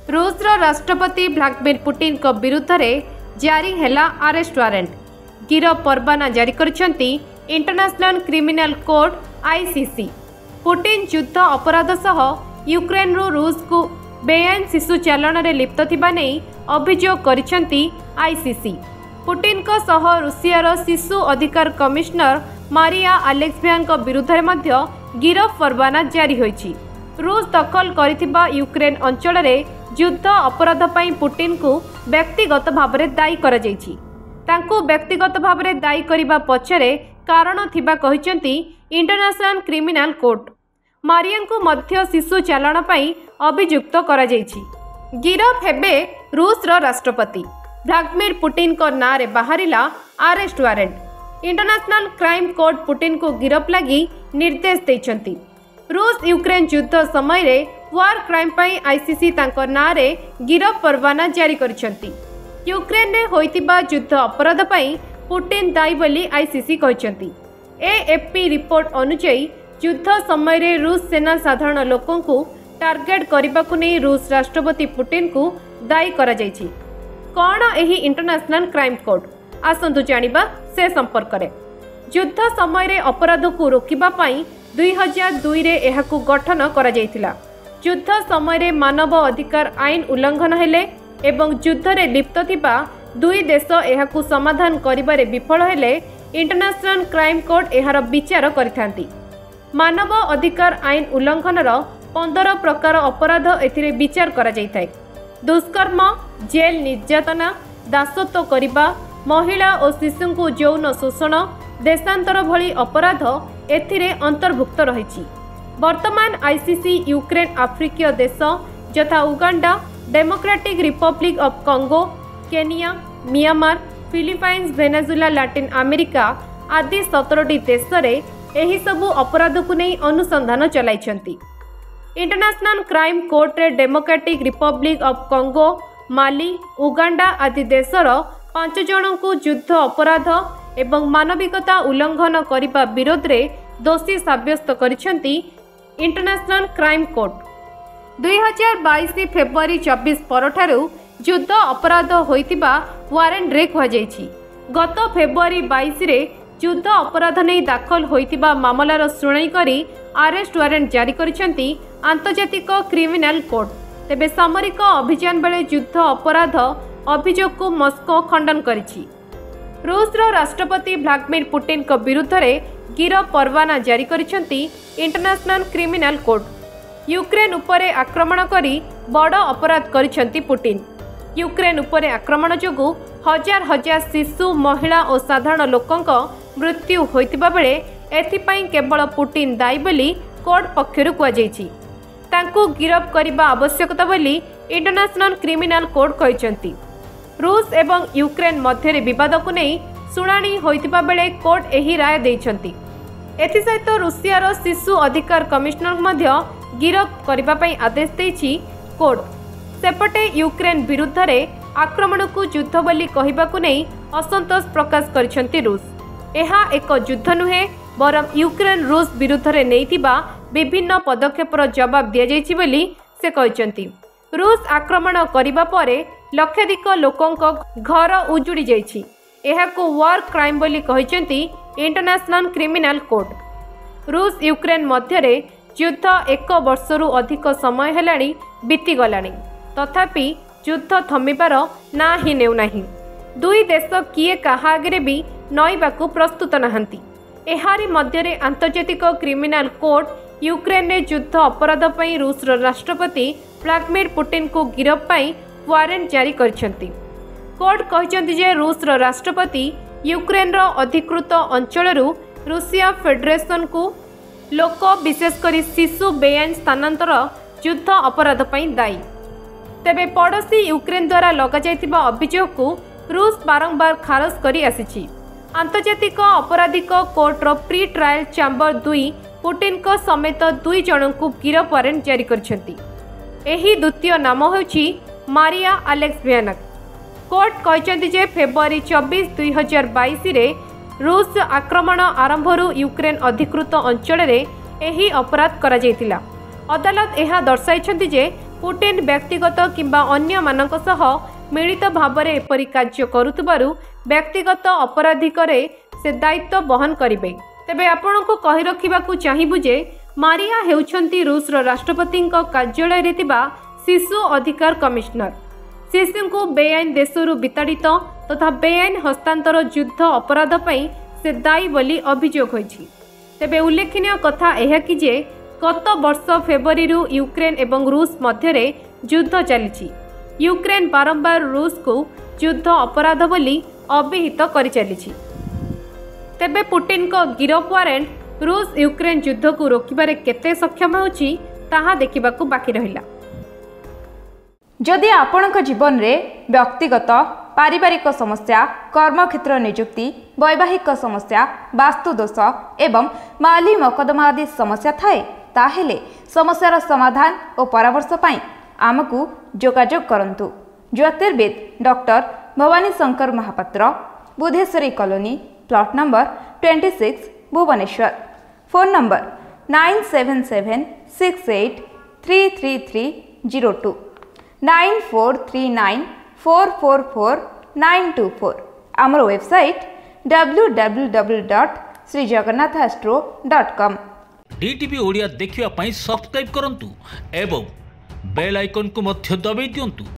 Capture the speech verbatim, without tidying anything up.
रूसर राष्ट्रपति Vladimir Putin को विरुद्ध में जारी हैला अरेस्ट वारंट। गिरफ परवाना जारी करछंती international criminal court ICC. Putin युद्ध अपराध सह यूक्रेन रु रूस को बेआईन शिशु चालन में लिप्त थिबा नहीं अभियोग करिछंती आईसीसी। पुतिन को सह रूसियार शिशु अधिकार कमिश्नर मारिया अलेक्सियानक विरुद्ध में गिरफ परवाना जारी होईछि। रूस दखल करिथिबा यूक्रेन अंचल में युद्ध अपराध पई पुतिन को व्यक्तिगत भाव में दायी करा जायछि। तांको व्यक्तिगत भाव में दायी करने पछरे कारण थिबा कहिसेंती इंटरनेशनल क्रिमिनल कोर्ट। मारिया को मध्य शिशु चालन पई अभियुक्त करा जायछि। गिरफ हेबे रूसर राष्ट्रपति व्लादिमीर पुतिन को नाँ रे बाहरिला arrest warrant. International crime court Putin को गिरफ लगी निर्देश देछंती। रूस यूक्रेन युद्ध समय रे वार क्राइम पई आईसीसी तांको नाँ रे गिरफ परवाना जारी करिसेंती। यूक्रेन रे होइतिबा युद्ध अपराध पई पुतिन दायी बोली आईसीसी कहिसेंती। एएफपी रिपोर्ट अनुसार युद्ध समय रे रूस सेना साधारण लोकों को टार्गेट करने नहीं रूस राष्ट्रपति पुतिन को दायी करा जायछि। कौन एही इंटरनेशनल क्राइम कोर्ट आसंतु जानिबा से संपर्क में। युद्ध समय रे अपराध को रोकिबा पई दुई हजार दुई रे एहाकु गठन करा जायतिला। युद्ध समय रे मानव अधिकार आईन उल्लंघन हेले एवं युद्ध रे लिप्त थिबा दुई देश एहाकु समाधान करिबारे विफल हेले इंटरनेशनल क्राइम कोर्ट एहार विचार करिथांती। मानव अधिकार आईन उल्लंघनर पंद्रह प्रकार अपराध एथिरे विचार करा जायथाय। दुष्कर्म, जेल निर्यातना, दासत्व करिबा, महिला और शिशु को यौन शोषण, देशांतर भली अपराध एथिरे अंतर्भुक्त रहिछि। वर्तमान आईसीसी यूक्रेन आफ्रिकीय देश यथा Uganda, democratic republic of Congo, Kenya, Myanmar, Philippines, Venezuela, Latin America आदि सतरटी देश रे एही सबु अपराध को नहीं अनुसंधान चलाइछंती। इंटरनेशनल क्राइम कोर्ट रे democratic republic of Congo, Mali, Uganda आदि देशर पांच जन को युद्ध अपराध एवं मानविकता उल्लंघन करिबा विरोध रे दोषी साब्यस्त करिसेंती इंटरनेशनल क्राइम कोर्ट। दुई हजार बाईस फेब्रुआरी चौबीस परठारु युद्ध अपराध होइतिबा वारंट रे कहा जायछि। गत फेब्रुआरी बाईस रे युद्ध अपराध नहीं दाखल होइतिबा मामलार शुणाई करी अरेस्ट वारंट जारी करिसेंती आंतर्जातिक क्रिमिनल कोर्ट। तेबे सामरिक अभियान बेले युद्ध अपराध अभियोग को मस्को खंडन करिछि। रूसर राष्ट्रपति व्लादिमीर पुतिन को विरुद्ध में गिरफ परवाना जारी करिसेंती इंटरनेशनल क्रिमिनल कोर्ट। यूक्रेन उपरे आक्रमण करी बड़ अपराध करिसेंती पुतिन। यूक्रेन उपरे आक्रमण जोगु हजार हजार शिशु, महिला और साधारण लोकों मृत्यु होइतिबा बेले एथिपाई केवल पुतिन दायी बोली कोर्ट पक्षरु कहा जायछि। तांको गिरफ करने आवश्यकता बोली इंटरनेशनल क्रिमिनल कोर्ट कहिसेंती। रूस एवं यूक्रेन मध्य विवाद को नहीं शुणाणी होइतिबा बेले कोर्ट एही राय देइछंती। एथिसहित रूसियार शिशु अधिकार कमिश्नर मध्य गिरफ करबा पई आदेश देइछि कोर्ट। सेपटे यूक्रेन विरुद्ध रे आक्रमण को युद्ध बोली कहबाकू नहीं असंतोष प्रकाश करिसेंती रूस। एहा एक युद्ध नुहे बरम यूक्रेन रूस विरुद्ध रे नैतिबा विभिन्न पदक्षेपर जवाब दिया जायछि बोली से कहिसेंती। रूस आक्रमण करिबा परे लक्षाधिक लोकों घर उजुड़ी जायछि। एहाको वार क्राइम बोली कहिसेंती इंटरनेशनल क्रिमिनल कोर्ट। रूस यूक्रेन मध्य युद्ध एक वर्षरु अधिक समय हेलाणी बीती गलाणी तथापि युद्ध थमिबार ना ही नेउनाही। दुई देश किए काहा आगे भी नईबाकू प्रस्तुत नहांती। एहारी मध्य आंतर्जातिक क्रिमिनल कोर्ट यूक्रेन रे युद्ध अपराध पई रूसर राष्ट्रपति व्लादिमीर पुतिन को गिरफ पई वारंट जारी करिसेंती। कोर्ट कहिसेंती जे रूसर राष्ट्रपति यूक्रेन रो अधिकृत अंचलरू रूसिया फेडरेशन को लोक विशेषकर शिशु बेआईन स्थानांतर युद्ध अपराध पई दायी। तेबे पड़ोशी यूक्रेन द्वारा लगा जायतिबा अभियोग को रूस बारंबार खारज करी आसीछि। आंतर्जातिक आपराधिक कोर्टर प्री ट्रायल चैम्बर दुई पुतिन को समेत दुई जन को गिरफ वारंट जारी करिसेंती। एही द्वितीय नाम होछि मारिया अलेक्सियानक। कोर्ट कहिसेंती जे फेब्रुआरी चौबीस दुई हजार बाईस रे रूस आक्रमण आरंभरू यूक्रेन अधिकृत अंचल रे एही अपराध करा जायतिला। अदालत यह दर्शाइछंती जे पुटिन व्यक्तिगत किंबा अन्य मानक सह मिलित भावरे एपरि कार्य करुथिबारु व्यक्तिगत अपराधिकरे से दायित्व बहन करिबे। तेबे आपणको कहि रखिबाकू चाहिबु जे मारिया हेउछंती रूसर राष्ट्रपतिଙ୍କ कार्यालय रे थिबा शिशु अधिकार कमिश्नर। शिशुଙ୍କୁ बेआईन देशरू विताड़ित तथा बेआईन हस्तांतर युद्ध अपराध पई से दायी बोली अभियोग होइछि। तेबे उल्लेखनीय कथा यह कि जे गत वर्ष फेब्रुआरी यूक्रेन एवं रूस मध्य युद्ध चली। यूक्रेन बारंबार रूस को युद्ध अपराध बोली अभिहित कर चली। तेबे पुटिन को गिरफ वारेंट रूस यूक्रेन युद्ध को रोकबारे केते सक्षम होछि ताहा देखिबाकू बाकी रहिला। जदि आपणक जीवन रे व्यक्तिगत पारिवारिक समस्या, कर्मक्षेत्र नियुक्ति, वैवाहिक समस्या, वास्तुदोष एवं माली मकदमा आदि समस्या थाए ताहेले समस्यार समाधान और परामर्श पाई आमकू जोगाजोग करंतु। ज्योतिर्विद doctor Bhavani Shankar Mahapatra, Budheswari colony, plot number छब्बीस, Bhubaneswar. Phone number nine seven seven six eight three three three zero two nine four three nine four four four nine two four. आमर website W W W dot Shri Jagannath astro dot com. DTV Odia देखिवा पई subscribe करंतु एवं bell icon को मध्य दबाई दियंतु।